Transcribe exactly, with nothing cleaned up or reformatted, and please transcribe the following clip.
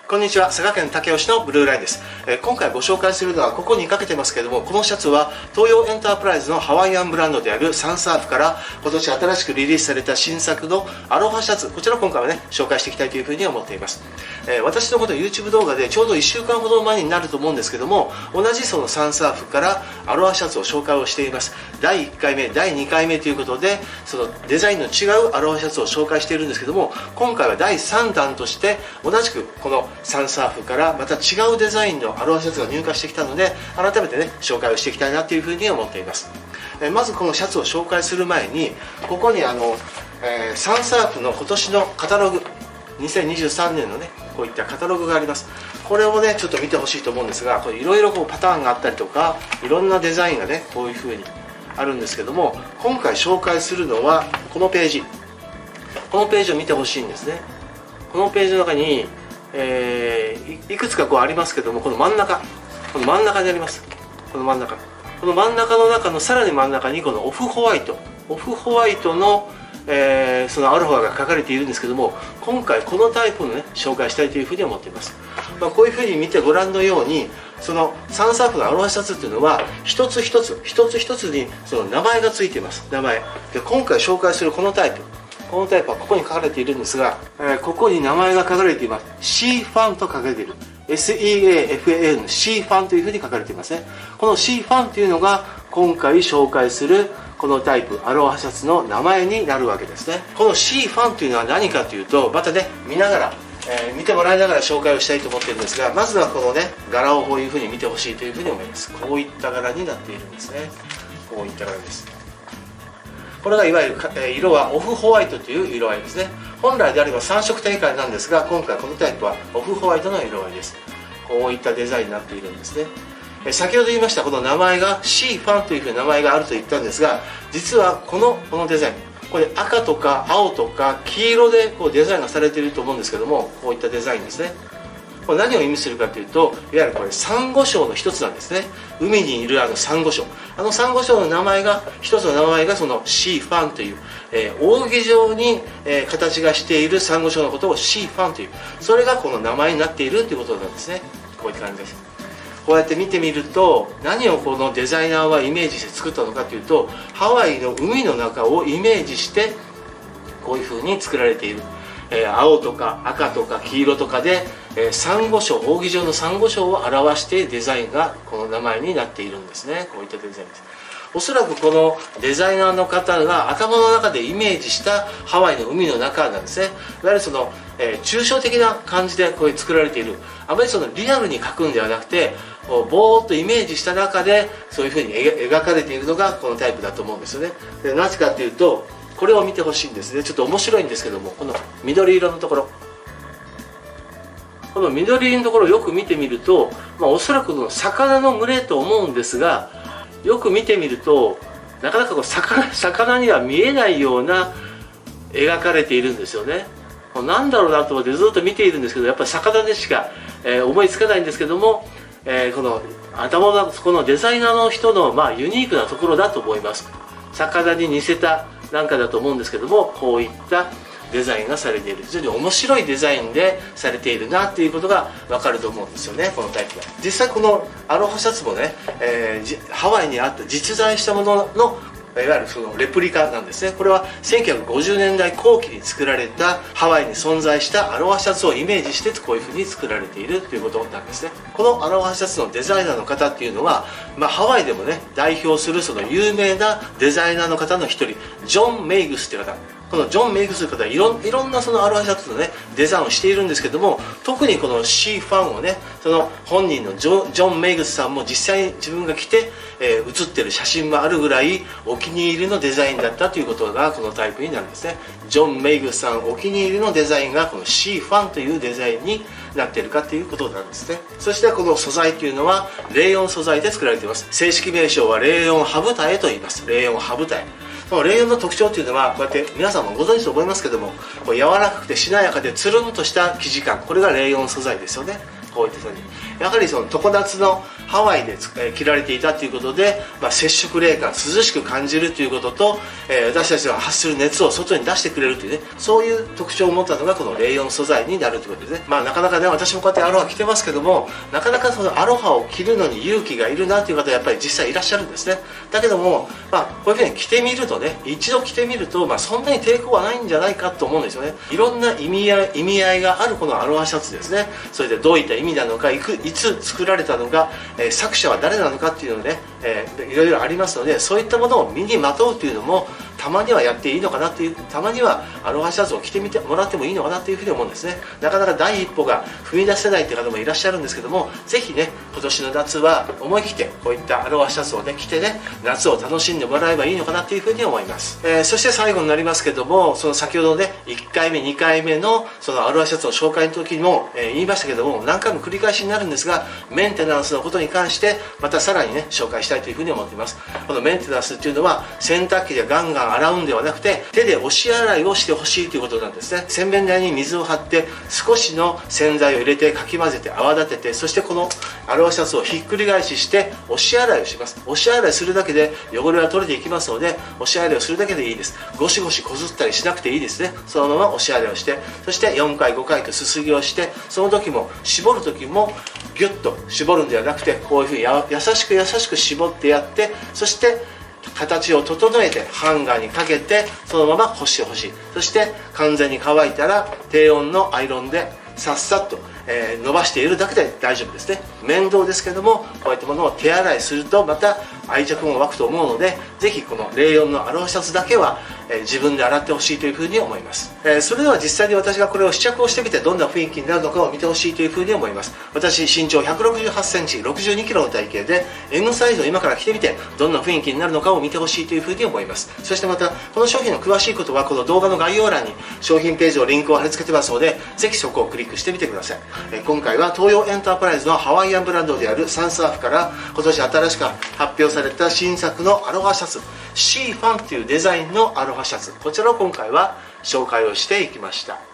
こんにちは、佐賀県武雄市のブルーラインです。えー、今回ご紹介するのはここにかけてますけれども、このシャツは東洋エンタープライズのハワイアンブランドであるサンサーフから今年新しくリリースされた新作のアロハシャツ、こちらを今回はね紹介していきたいというふうに思っています。えー、私のこと YouTube 動画でちょうどいっしゅうかんほど前になると思うんですけども、同じそのサンサーフからアロハシャツを紹介をしています。だいいっかいめ、だいにかいめということで、そのデザインの違うアロハシャツを紹介しているんですけども、今回はだいさんだんとして同じくこのサンサーフからまた違うデザインのアロハシャツが入荷してきたので、改めてね紹介をしていきたいなというふうに思っています。えまずこのシャツを紹介する前に、ここにあの、えー、サンサーフの今年のカタログ、にせんにじゅうさんねんのねこういったカタログがあります。これをねちょっと見てほしいと思うんですが、これいろいろこうパターンがあったりとか、いろんなデザインがねこういうふうにあるんですけども、今回紹介するのはこのページ、このページを見てほしいんですね。このページの中にえー、い, いくつかこうありますけども、この真ん中、この真ん中にあります。この真ん中、この真ん中の中のさらに真ん中にこのオフホワイト、オフホワイトの、えー、そのアロハが書かれているんですけども、今回このタイプのね紹介したいというふうに思っています。まあ、こういうふうに見てご覧のように、そのサンサーフのアロハシャツっていうのは一つ一つ一つ一つにその名前がついています。名前で、今回紹介するこのタイプ、このタイプはここに書かれているんですが、えー、ここに名前が書かれています。シーファンと書かれている。エスイーエーエフエーエヌ シーファンというふうに書かれていますね。この シーファンというのが今回紹介するこのタイプアロハシャツの名前になるわけですね。この シーファンというのは何かというと、またね見ながら、えー、見てもらいながら紹介をしたいと思っているんですが、まずはこのね柄をこういうふうに見てほしいというふうに思います。こういった柄になっているんですね。こういった柄です。これがいわゆる色はオフホワイトという色合いですね。本来であればさんしょく展開なんですが、今回このタイプはオフホワイトの色合いです。こういったデザインになっているんですね。先ほど言いましたこの名前が シーファンというふうに名前があると言ったんですが、実はこのこのデザイン、これ赤とか青とか黄色でこうデザインがされていると思うんですけども、こういったデザインですね。これ何を意味するかというと、いわゆるこれサンゴ礁の一つなんですね。海にいるあのサンゴ礁、あのサンゴ礁の名前が、一つの名前がそのシーファンという、えー、扇状に、えー、形がしているサンゴ礁のことをシーファンという、それがこの名前になっているということなんですね。こういった感じです。こうやって見てみると、何をこのデザイナーはイメージして作ったのかというと、ハワイの海の中をイメージしてこういうふうに作られている。えー、青とか赤とか黄色とかで、えー、サンゴ礁、扇状のサンゴ礁を表してデザインがこの名前になっているんですね。こういったデザインです。おそらくこのデザイナーの方が頭の中でイメージしたハワイの海の中なんですね。いわゆるその、えー、抽象的な感じでこういう作られている、あまりそのリアルに描くんではなくて、ぼーっとイメージした中でそういうふうに描かれているのがこのタイプだと思うんですよね。でなぜかというと、これを見てほしいんですね。ちょっと面白いんですけども、この緑色のところ、この緑色のところをよく見てみると、まあ、おそらくの魚の群れと思うんですが、よく見てみるとなかなかこう 魚, 魚には見えないような描かれているんですよね。なんだろうなと思ってずっと見ているんですけど、やっぱり魚でしか、えー、思いつかないんですけども、えー、この頭のこのデザイナーの人の、まあ、ユニークなところだと思います。魚に似せたなんかだと思うんですけども、こういったデザインがされている、非常に面白いデザインでされているなっていうことが分かると思うんですよね、このタイプは。実際このアロハシャツもね、えー、ハワイにあった実在したもののいわゆるそのレプリカなんですね。これはせんきゅうひゃくごじゅうねんだいこうきに作られたハワイに存在したアロハシャツをイメージしてこういうふうに作られているということなんですね。このアロハシャツのデザイナーの方っていうのは、まあ、ハワイでもね代表するその有名なデザイナーの方の一人、ジョン・メイグスっていう方。このジョン・メイグスという方はいろいろんなそのアロハシャツのねデザインをしているんですけども、特にこのシーファンをね、その本人のジョジョン・メイグスさんも実際に自分が着て、えー、写ってる写真もあるぐらいお気に入りのデザインだったということがこのタイプになるんですね。ジョン・メイグスさんお気に入りのデザインがこのシーファンというデザインになっているかということなんですね。そしてこの素材というのはレーヨン素材で作られています。正式名称はレーヨンハブタエと言います。レーヨンハブタエ。このレーヨンの特徴というのはこうやって皆さんもご存知と思いますけども、こう柔らかくてしなやかでつるんとした生地感、これがレーヨン素材ですよね。 こういった風にやはりその常夏のハワイで着られていたということで、まあ、接触冷感涼しく感じるということと、えー、私たちが発する熱を外に出してくれるというね、そういう特徴を持ったのがこのレーヨン素材になるということですね。まあなかなかね、私もこうやってアロハ着てますけども、なかなかそのアロハを着るのに勇気がいるなという方はやっぱり実際いらっしゃるんですね。だけども、まあ、こういうふうに着てみるとね、一度着てみると、まあ、そんなに抵抗はないんじゃないかと思うんですよね。いろんな意味合い意味合いがあるこのアロハシャツですね。それでどういった意味なのか、いくいつ作られたのか、えー、作者は誰なのかっていうのね、えー、いろいろありますので、そういったものを身にまとうというのもたまにはやっていいのかなっていう、たまにはアロハシャツを着てみてもらってもいいのかなというふうに思うんですね。なかなか第一歩が踏み出せないという方もいらっしゃるんですけども、ぜひね、今年の夏は思い切ってこういったアロハシャツをね着てね、夏を楽しんでもらえばいいのかなというふうに思います。えー、そして最後になりますけども、その先ほどねいっかいめにかいめのそのアロハシャツの紹介の時にも、えー、言いましたけども、何回も繰り返しになるんですが、メンテナンスのことに関してまたさらにね紹介したいというふうに思っています。このメンテナンスっていうのは洗濯機でガンガン洗うんではなくて、手で押し洗いをしてほしいということなんですね。洗面台に水を張って少しの洗剤を入れてかき混ぜて泡立てて、そしてこのアロハシャツをひっくり返しして押し洗いをします。押し洗いするだけで汚れは取れていきますので、押し洗いをするだけでいいです。ゴシゴシこすったりしなくていいですね。そのまま押し洗いをして、そしてよんかいごかいとすすぎをして、その時も絞る時もギュッと絞るんではなくて、こういうふうにや優しく優しく絞ってやって、そして形を整えてハンガーにかけてそのまま干してほしい。そして完全に乾いたら低温のアイロンでさっさっと、えー、伸ばしているだけで大丈夫ですね。面倒ですけども、こういったものを手洗いするとまた愛着も湧くと思うので、ぜひこのレーヨンのアロハシャツだけは、えー、自分で洗ってほしいというふうに思います。えー、それでは実際に私がこれを試着をしてみてどんな雰囲気になるのかを見てほしいというふうに思います。私身長ひゃくろくじゅうはちセンチ、ろくじゅうにキロの体型で エム サイズを今から着てみてどんな雰囲気になるのかを見てほしいというふうに思います。そしてまたこの商品の詳しいことはこの動画の概要欄に商品ページのリンクを貼り付けてますので、ぜひそこをクリックしてみてください。えー、今回は東洋エンタープライズのハワイアンブランドであるサンサーフから今年新しく発表された新作のアロハシャツ、シーファンというデザインのアロハシャツ、こちらを今回は紹介をしていきました。